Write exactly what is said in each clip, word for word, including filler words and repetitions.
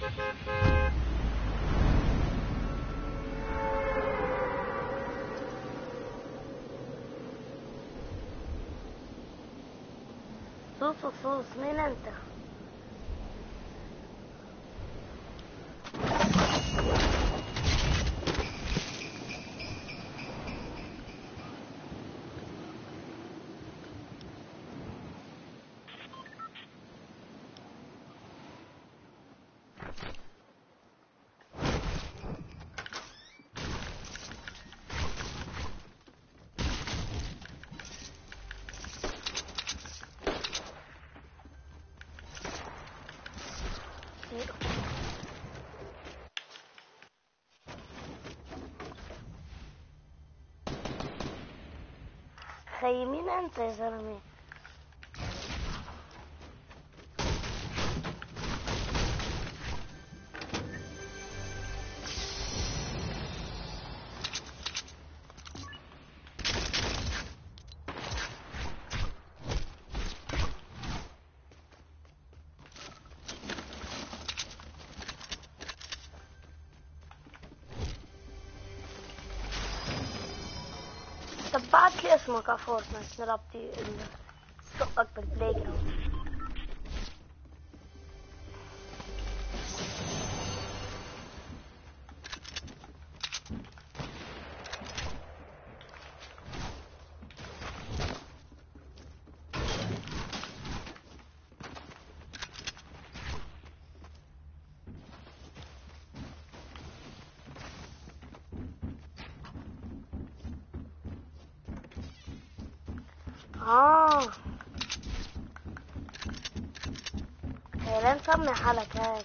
سوسو سوس مين انت؟ خي مين انت يا زلمه؟ طب بعت لي اسمك على فورتنايت نلعب دي سوقك بالبلاي جراوند. اه لا نسمي حالك هاي.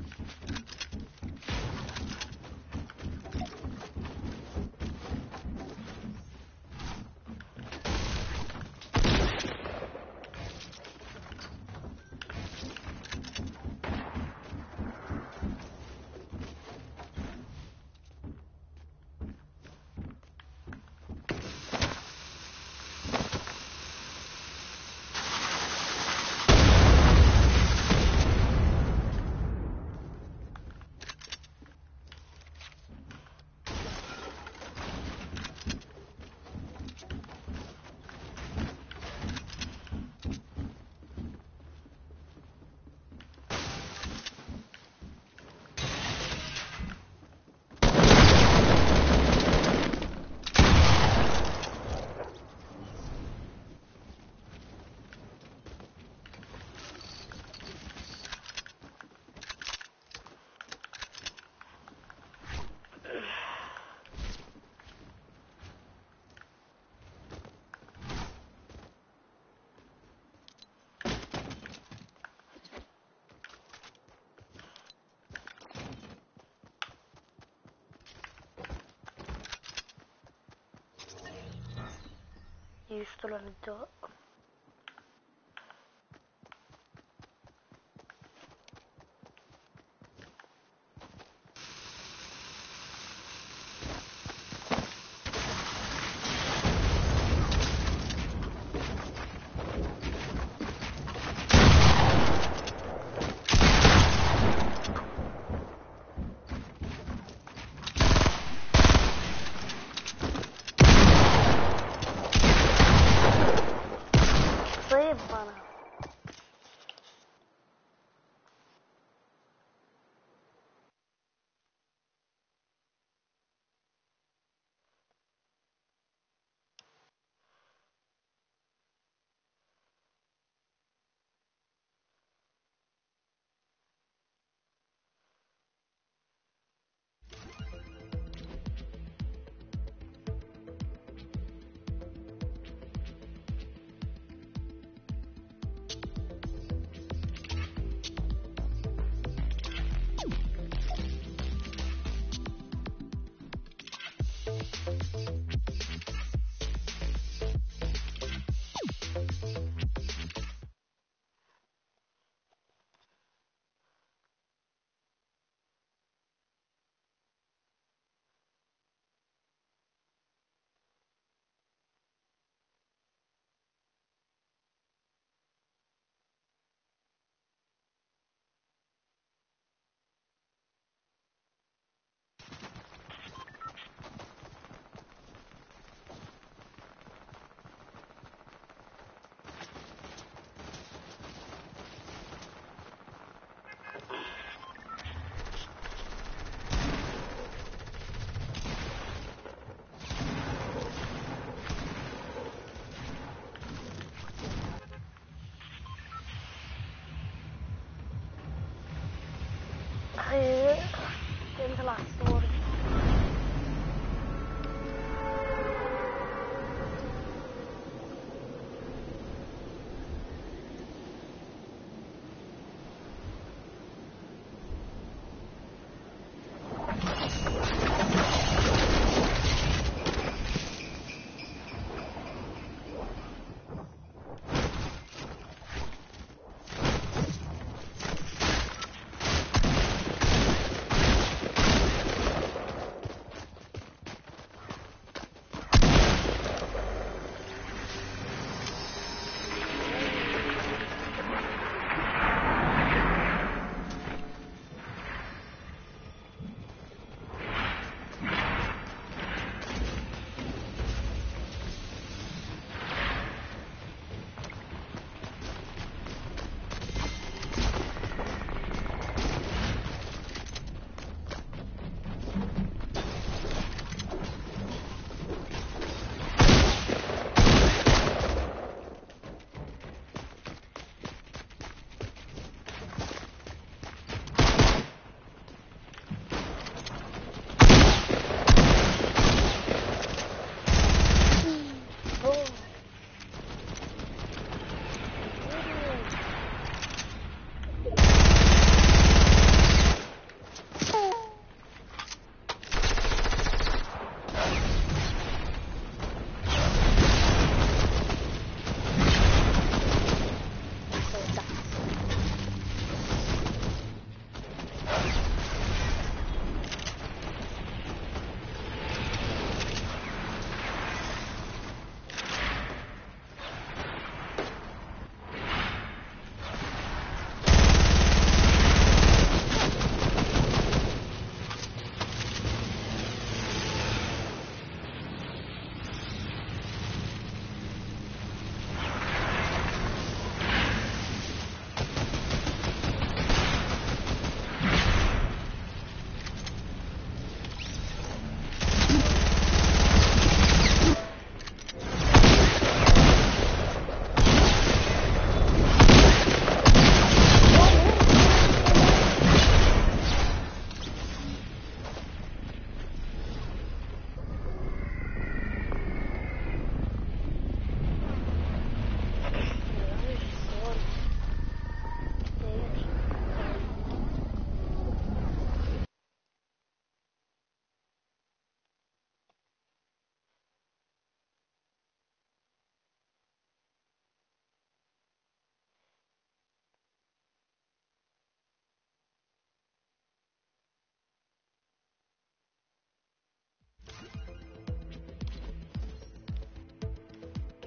يشتغل الضوء.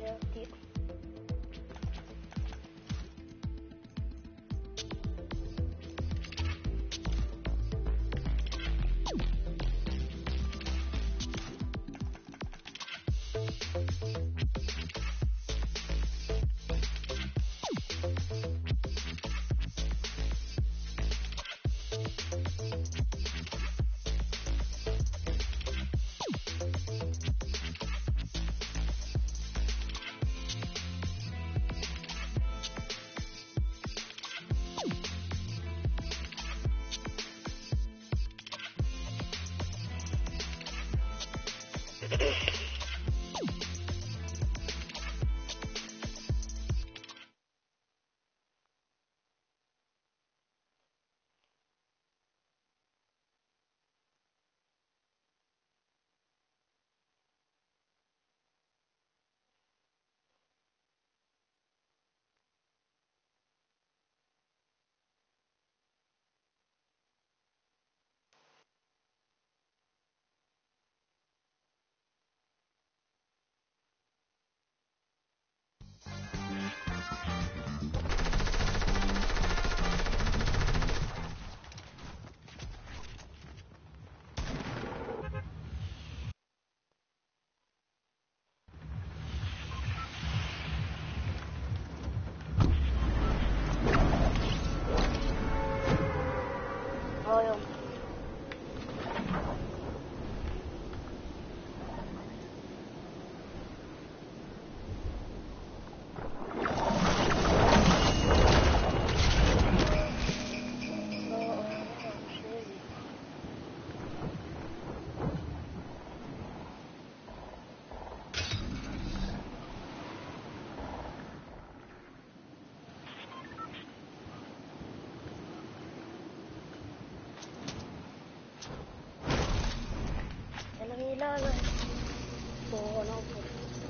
فيها كتير. اه يوم لا لا هو نوبر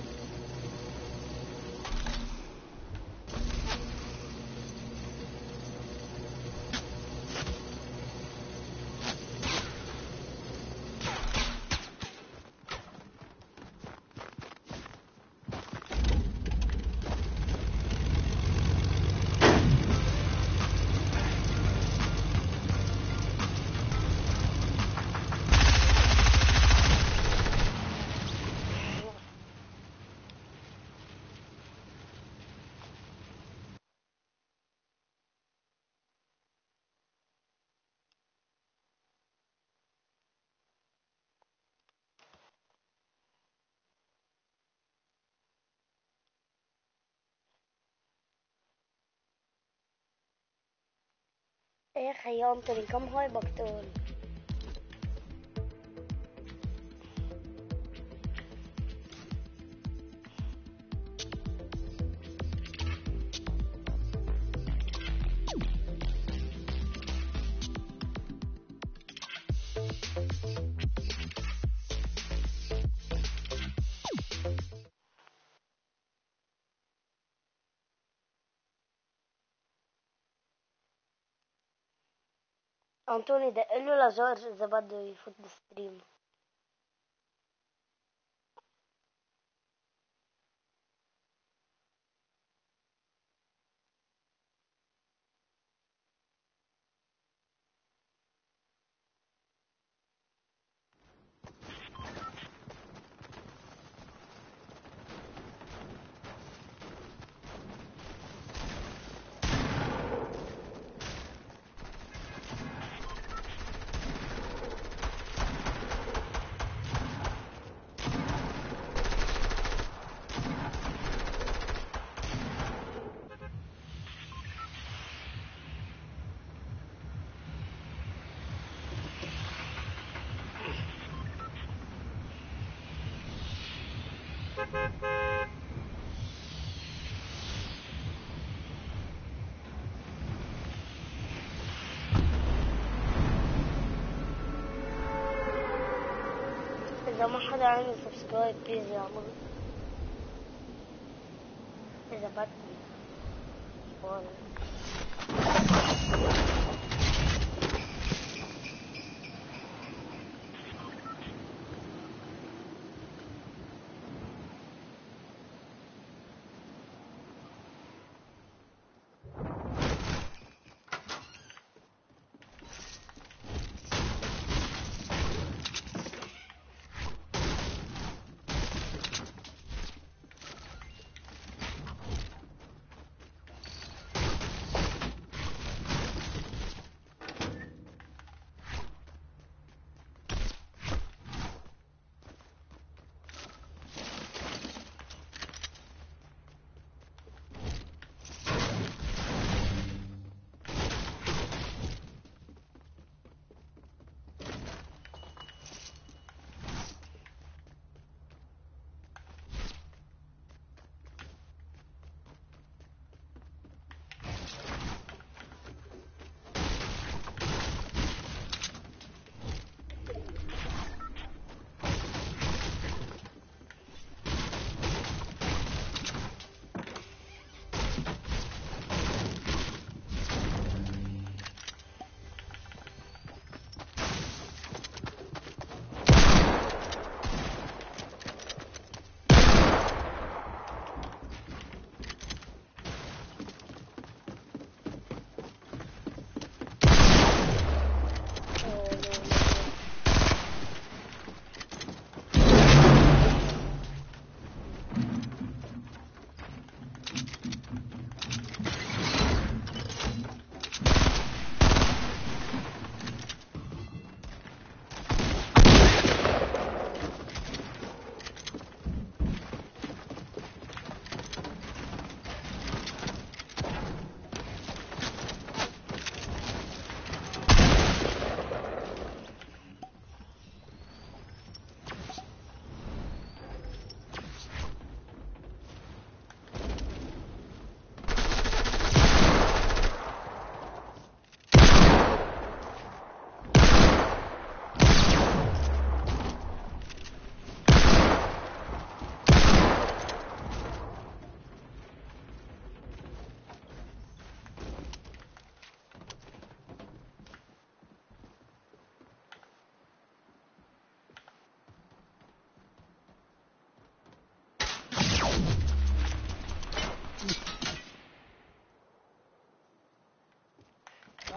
ايه خيانتني كم هاي بقتل. انطوني دقله لزار اذا بده يفوت بالستريم. إذا ما حدا عمل سبسكرايب بليز يعمل. إذا بدي والله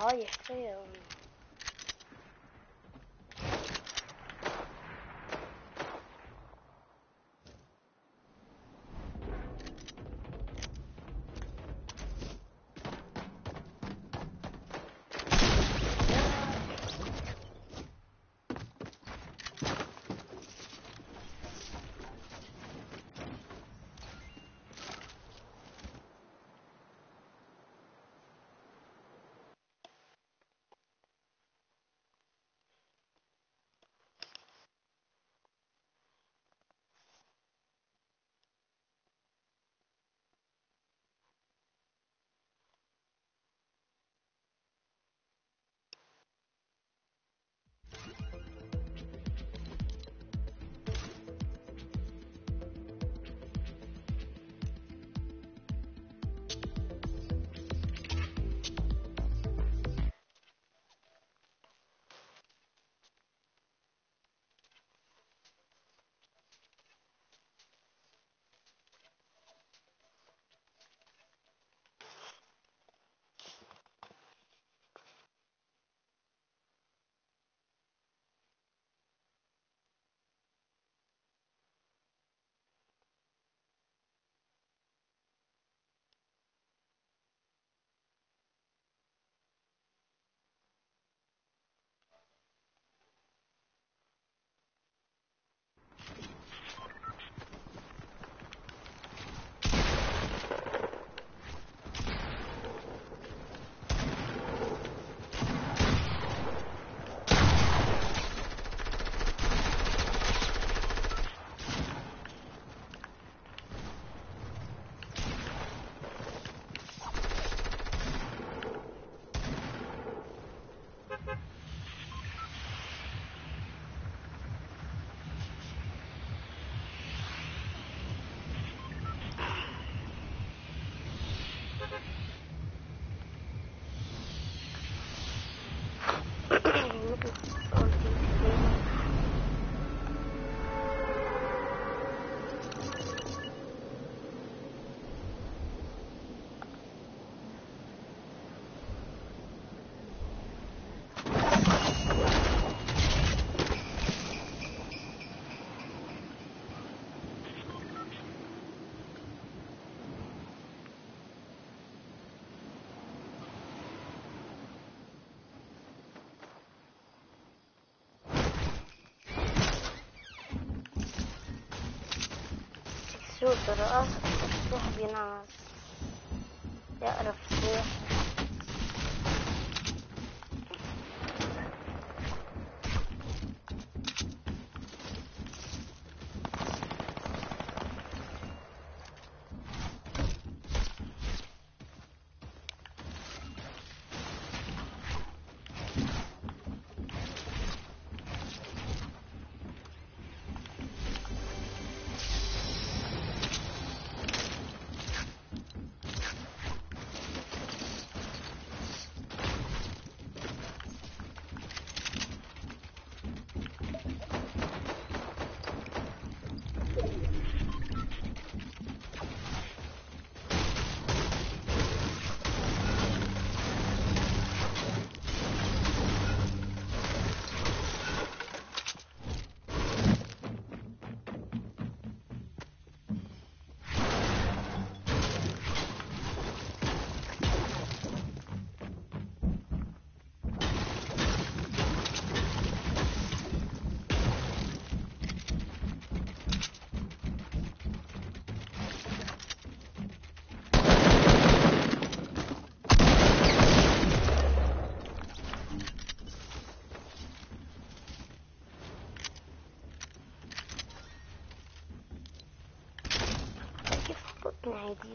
رايح فين؟ شو ترى صاحبي ناس يعرف كيف نعيدي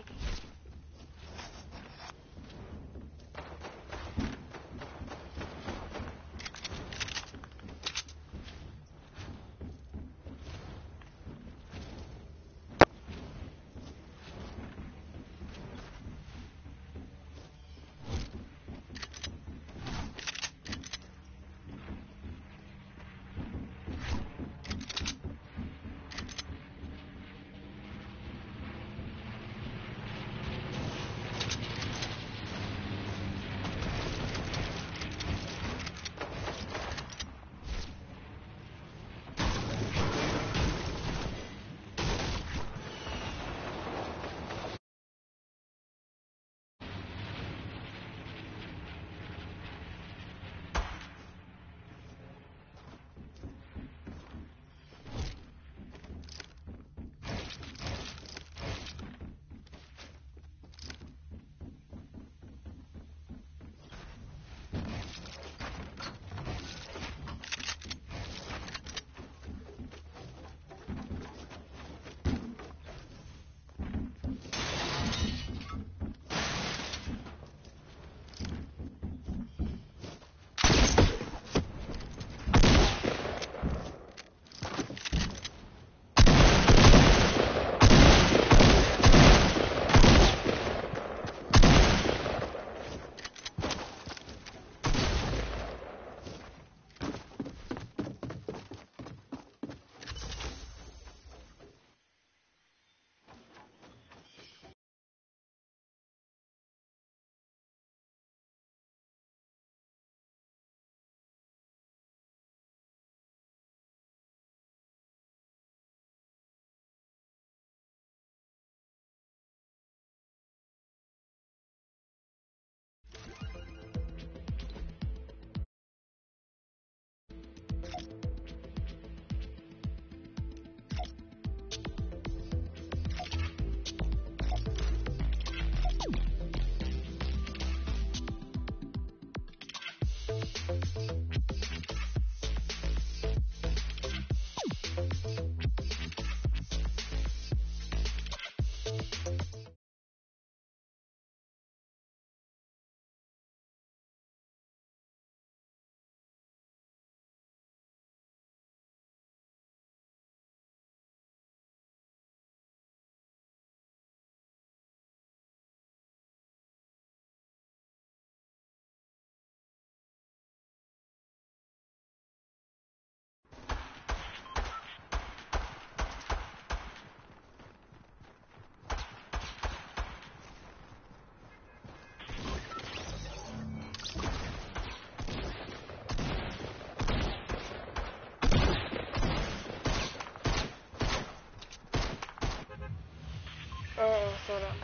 ايه صراحة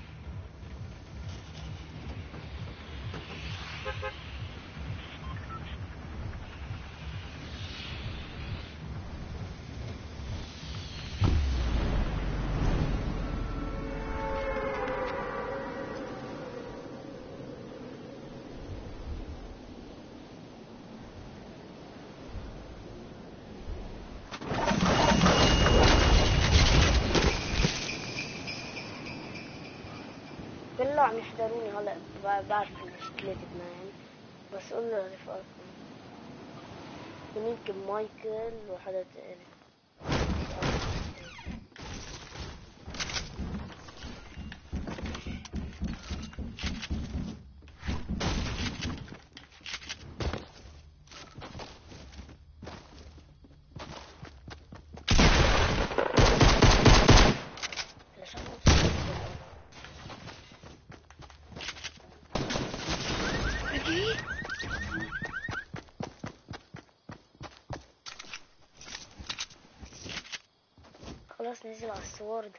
كله عم يحضروني هلا بعرف المشكلة معي، بس قول له رفقاتكم يمكن مايكل وحدا تاني. خلاص نزل على السورد.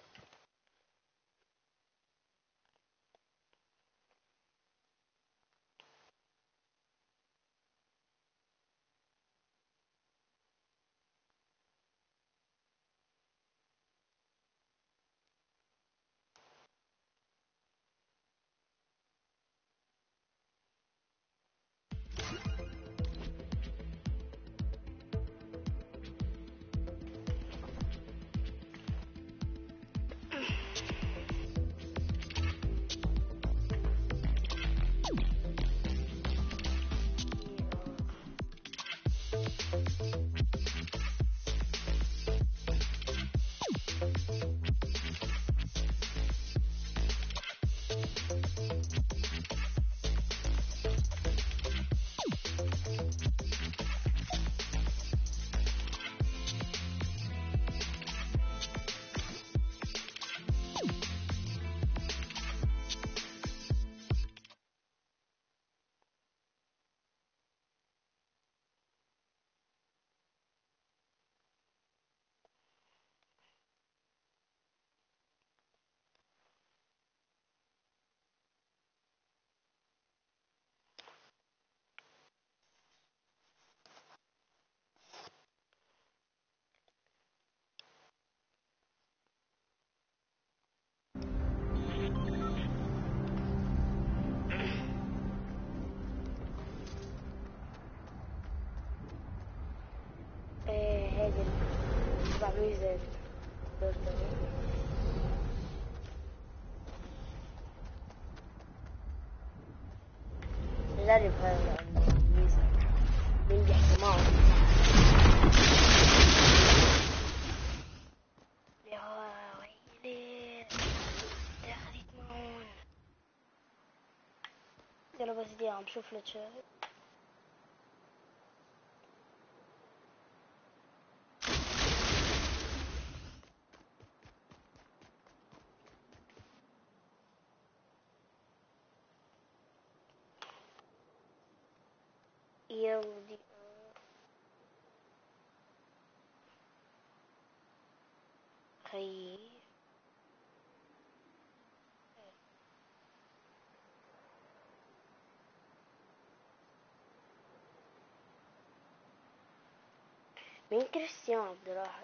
هادي بعمل زي نجرب هذا الميزة مين بيحكي معه. يا ويلي دخلت معون. يلا بس دي عم شوف لك شغل. يلا دي خي مين كريستيان عبد الراحل؟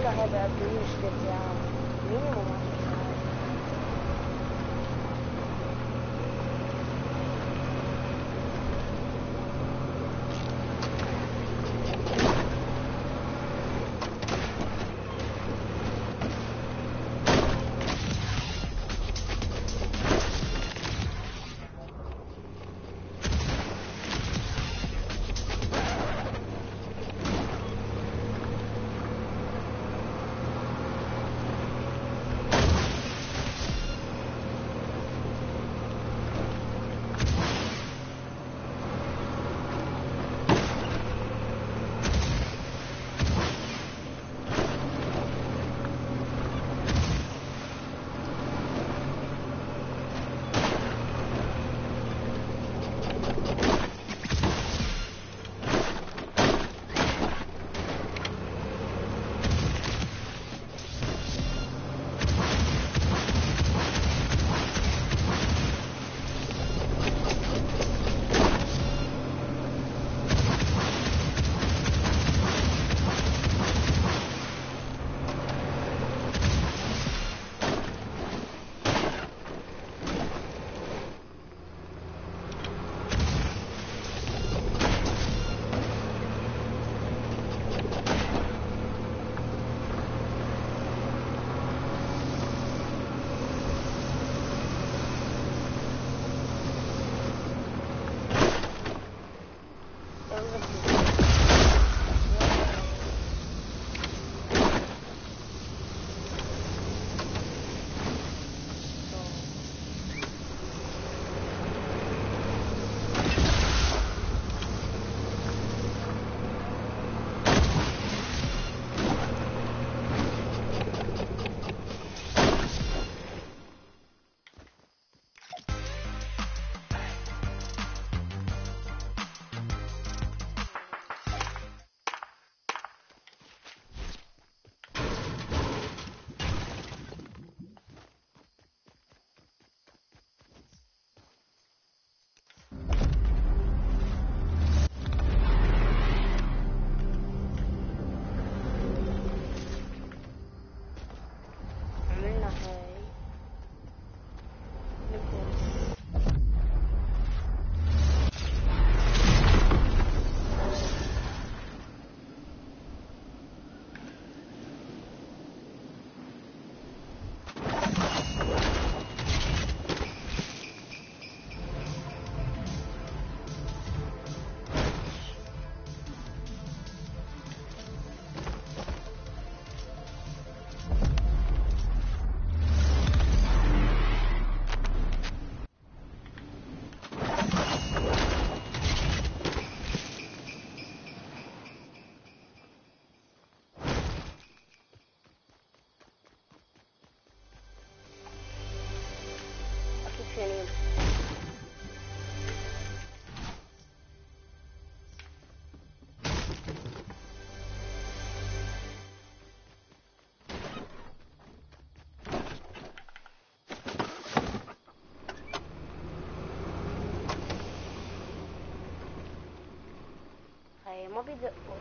له هيبقى قد اشتري ساعات مينيموم عشر ساعات. ثانية. هاي ما بيدقوا.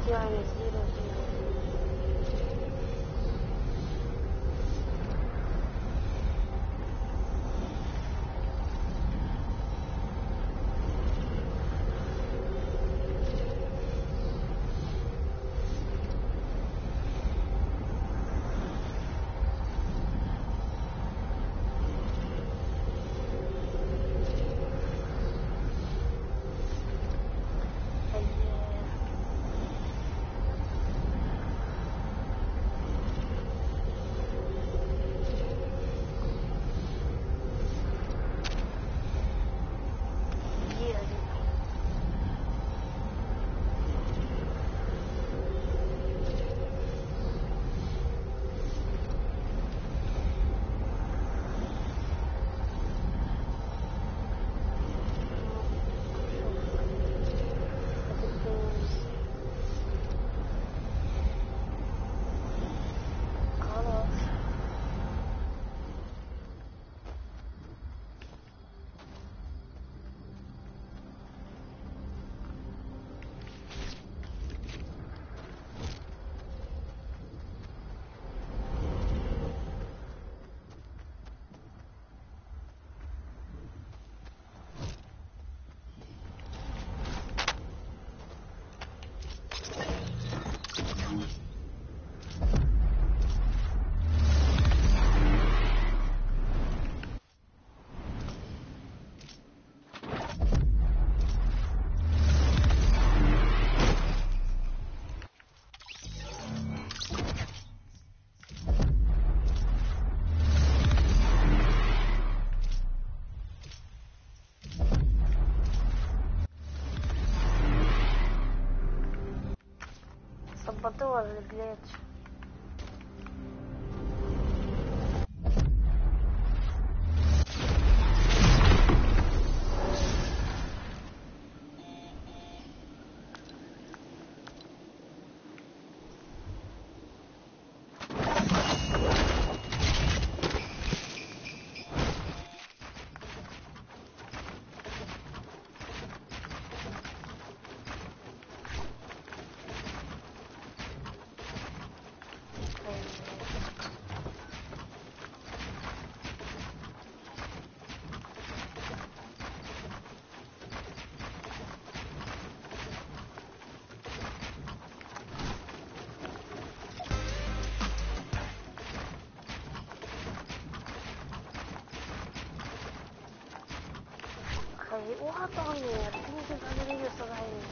يعني زيرو زيرو. ظبطوها الجليتش. وهطعني تنزل عملية صغيرة.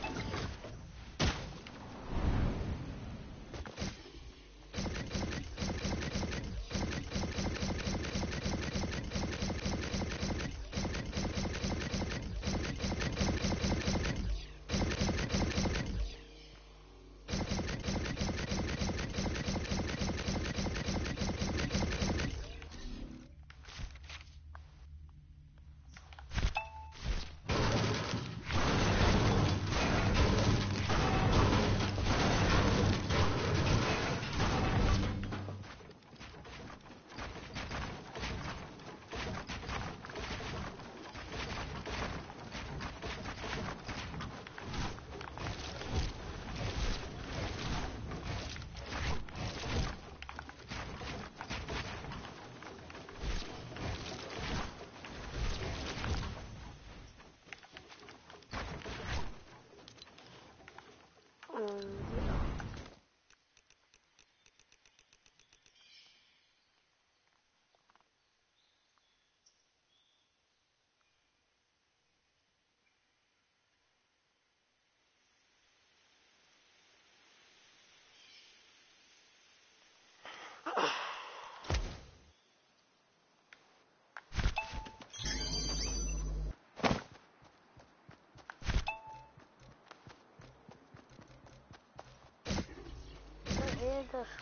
ده شو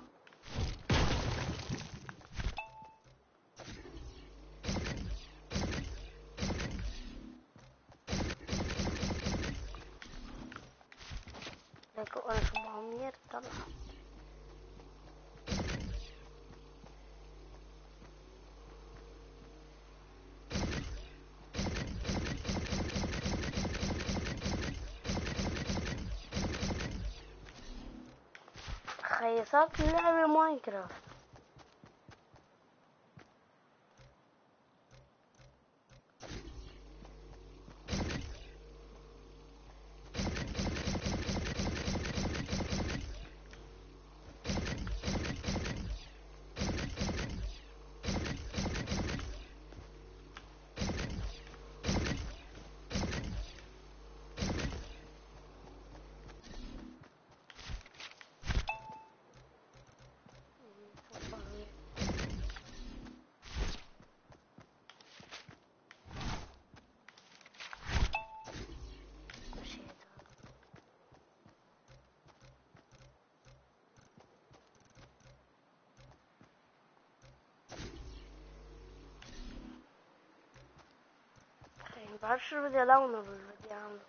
لك أنا سبعمية طلع. اخي صارت اللعبة ماينكرافت. بعرف شو بدي الونه بالفيديو اعمله.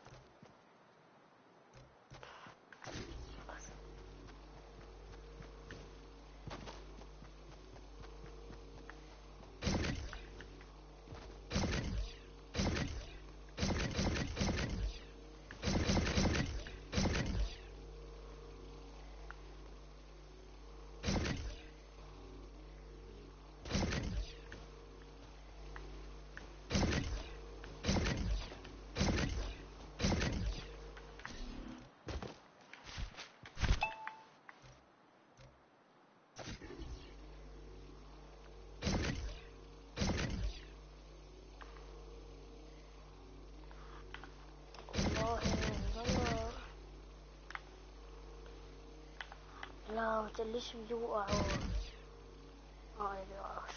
لا متقليش بيوقع هو. اه بيوقعش.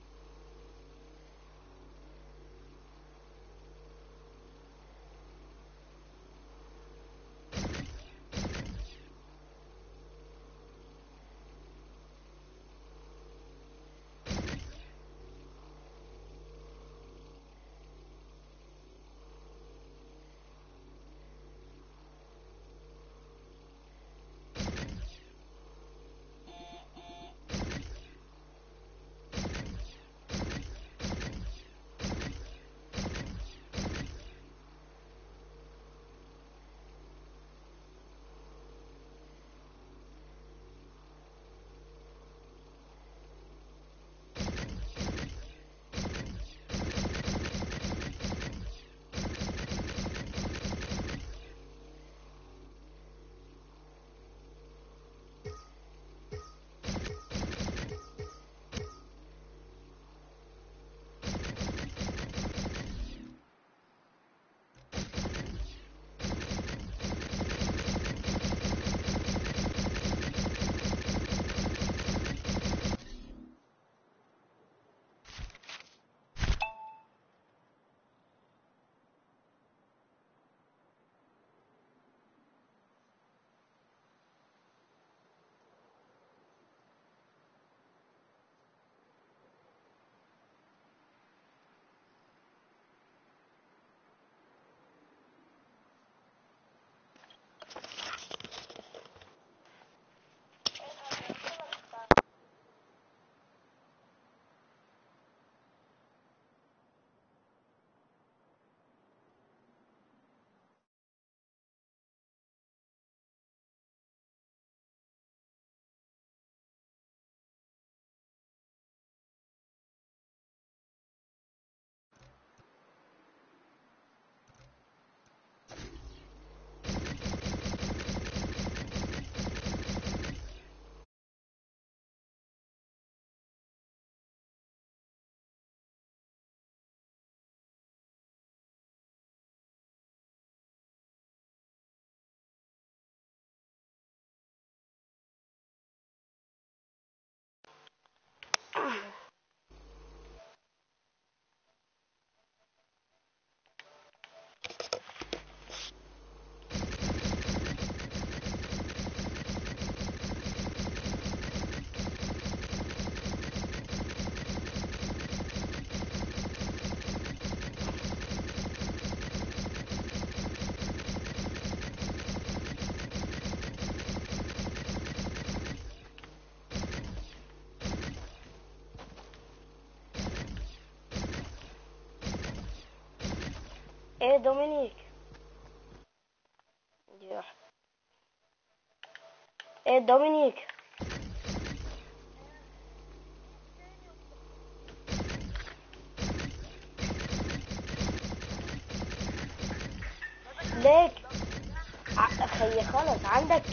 ايه دومينيك دي واحدة. ايه دومينيك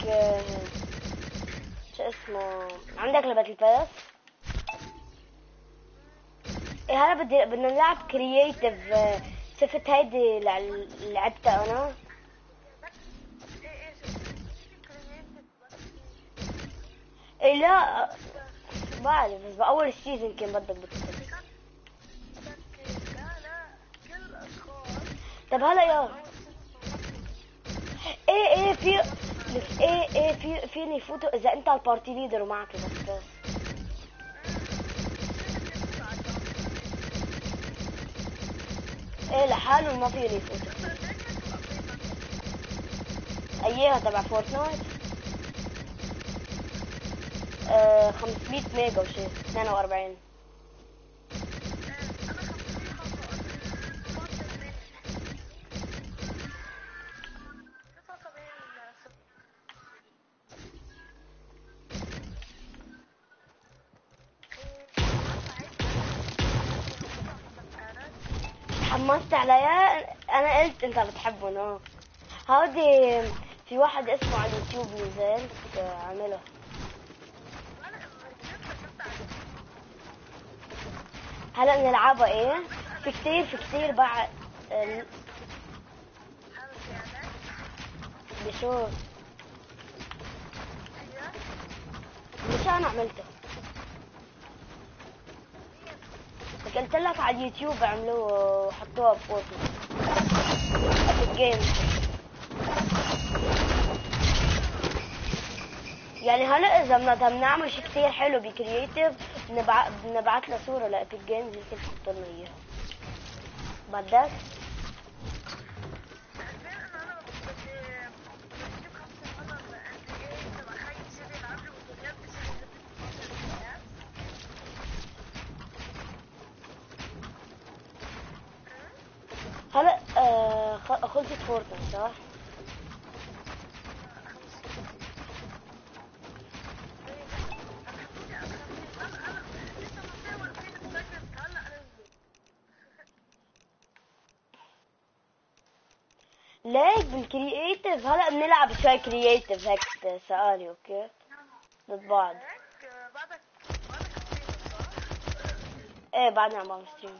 آه، شو اسمه، عندك لعبة الباس؟ ايه هلا بدي بدنا نلعب كرييتيف. شفت هيدي اللي لعبتها انا. ايه لا بعرف، بس باول السيزون كان بدك بتكتب. طب هلا يا ايه ايه في لك ايه ايه في فيني فوتو اذا انت البارتي ليدر ومعك الباس. ايه لحاله ما فيني فوتو. اياها تبع فورتنايت. آه خمسمية ميجا وشي اثنين وأربعين. حمست عليا انا قلت انت بتحبهم. اه هودي في واحد اسمه على اليوتيوب نزل عمله. هلا نلعبها ايه في كتير في كتير بعد ال... بشوف مش انا عملته. بس قلت لك على اليوتيوب عملوه وحطوها بفورتنايت ابيك جيم. يعني هلا اذا بدنا نعمل شيء كثير حلو بكرييتيف بنبع... بنبعث له صوره لابيك جيمز يمكن تحط لنا اياها. بدك هلا آه خلصت فورتنايت صح؟ ليك بالكرييتيف هلا بنلعب شوي كرييتيف هيك سؤالي اوكي ضد بعض. ايه بعدنا عم بعمل ستريم.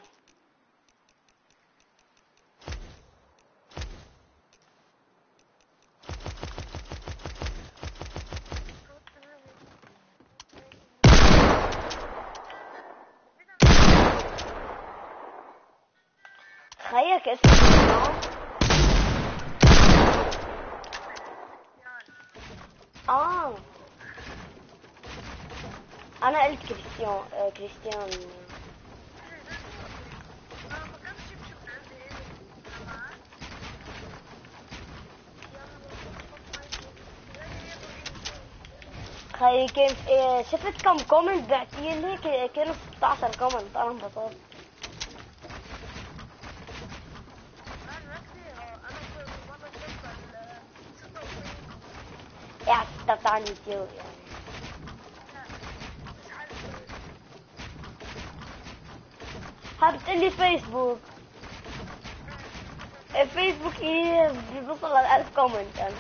خيك اسمه اه انا قلت كريستيان آه كريستيان. خي كيف إيه شفت كم كومنت بعتيلي كانوا ستة عشر كومنت انا انبسطت. ايه على ستة بتاع اليوتيوب يعني. هبتقلي فيسبوك فيسبوك ايه بيوصل للألف كومنت انا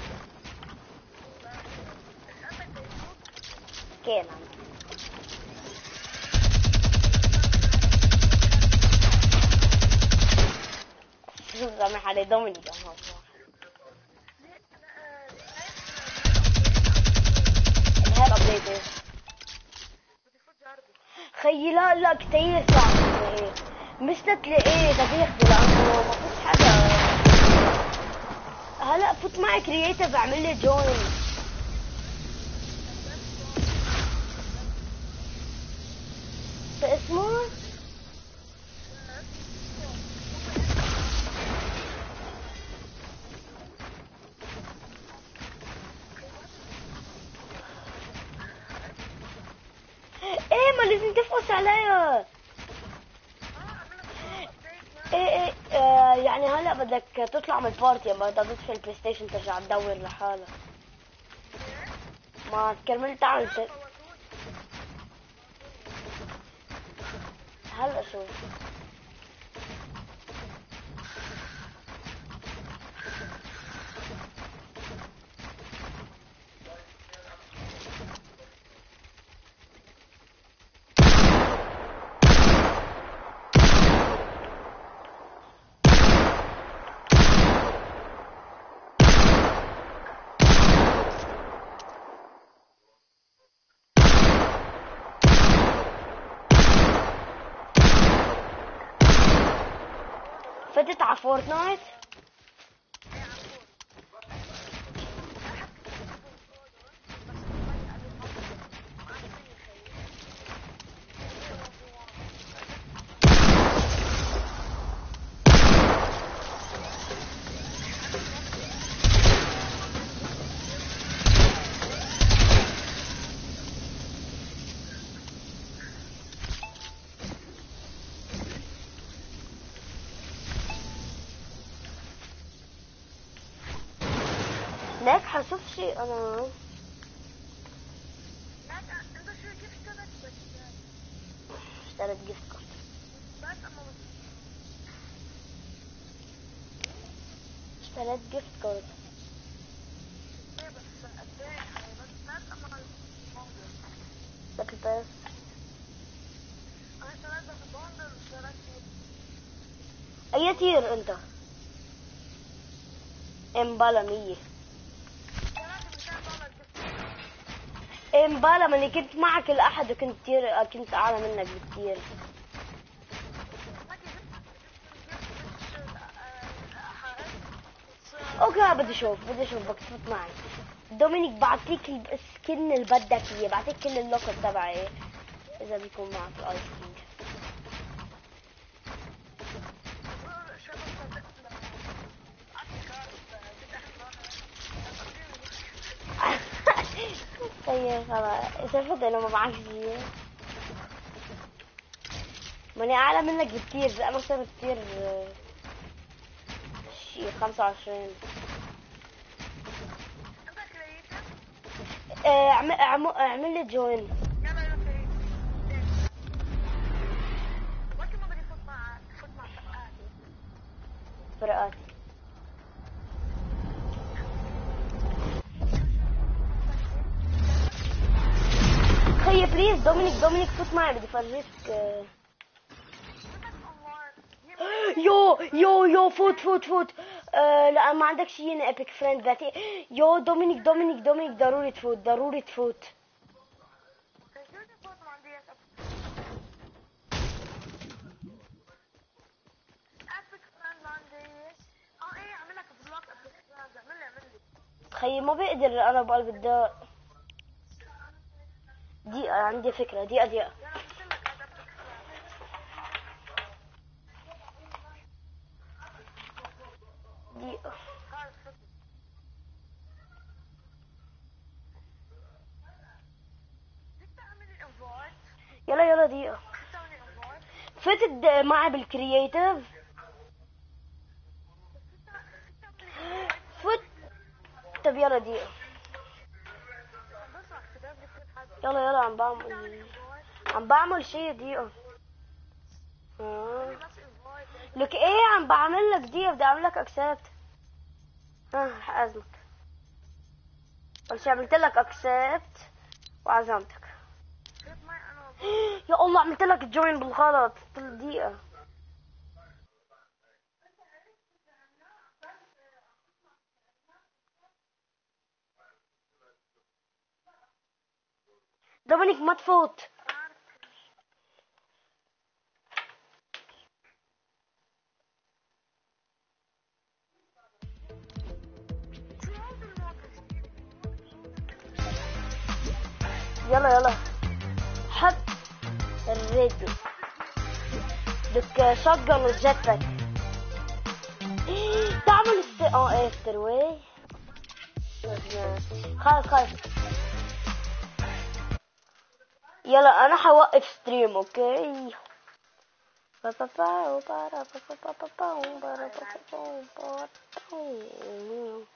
كان سامح علي دومينيك انا الهاب ابديت خيي لا لا كتير صعب تلاقيه مش تلاقيه ده بياخده لانه ما فيش حدا. هلا فوت معي كرييتيف اعمل لي جوين. شو اسمه؟ ايه ما لازم تفقس عليها. ايه ايه آه يعني هلا بدك تطلع من البارتي اما بدك تدخل البلاي ستيشن ترجع تدور لحالك. ما تكمل تعمل ت... هلا شوف فتت على فورتنايت. ليك حشوف شيء انا اشتريت جيفت كارد. اشتريت جيفت كارد. لكن بس اي تير انت؟ امبالا مية. امبالا ماني كنت معك الاحد وكنت تير كنت اعلى منك بكتير. اوكي بدي اشوف بدي اشوف بدك تفوت معي. دومينيك بعطيك السكن اللي بدك اياه، بعطيك كل اللوكر تبعي اذا بيكون معك الايس كينج. طيب خلاص استفدت انه ما معك شيء. ماني اعلى منك بكتير، انا صرت كتير شي خمسة وعشرين. اعمل اعمل اعمل لي جوين. فرقات خيي بليز. دومينيك دومينيك فوت معي بدي فرجيك. يو يو يو فوت فوت فوت. آه لا ما عندك شيء هنا ايبك فريند ذاتي. يو دومينيك دومينيك دومينيك ضروري تفوت ضروري تفوت. خيي ما بقدر انا بقلب الداء. دقيقة عندي فكرة. دقيقة دقيقة دقيقة. يلا يلا دقيقة. فتت معي بالكرياتيف. فوت. طب يلا دقيقة. يلا يلا عم بعمل عم بعمل شيء. دقيقة. آه. لك ايه عم بعمل لك دقيقة بدي اعمل لك اكسبت. ها رح اعزمك. اول شي عملت لك اكسبت وعزمتك. يا الله عملت لك جوين بالغلط. دقيقة. دومينيك ما تفوت. يلا يلا حط الراديو. لك شotgun وجيت باك. تعمل الس اه ايه ستيرواي. خلاص خلاص يلا انا حوقف ستريم. اوكي با با با با با با با با با با با با با با با.